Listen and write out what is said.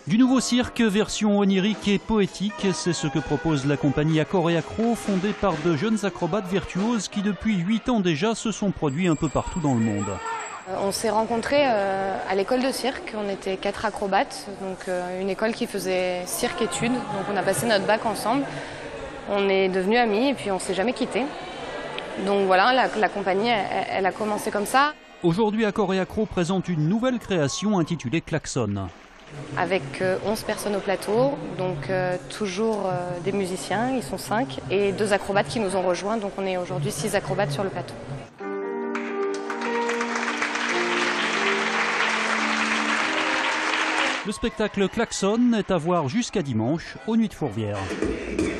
Du nouveau cirque, version onirique et poétique, c'est ce que propose la compagnie Accord et Accro, fondée par de jeunes acrobates virtuoses qui depuis 8 ans déjà se sont produits un peu partout dans le monde. On s'est rencontrés à l'école de cirque, on était 4 acrobates, donc une école qui faisait cirque-études, donc on a passé notre bac ensemble. On est devenus amis et puis on s'est jamais quittés. Donc voilà, la compagnie, elle a commencé comme ça. Aujourd'hui, Accord et Accro présente une nouvelle création intitulée Klaxon. Avec 11 personnes au plateau, donc toujours des musiciens, ils sont 5, et 2 acrobates qui nous ont rejoints, donc on est aujourd'hui 6 acrobates sur le plateau. Le spectacle Klaxon est à voir jusqu'à dimanche aux Nuits de Fourvière.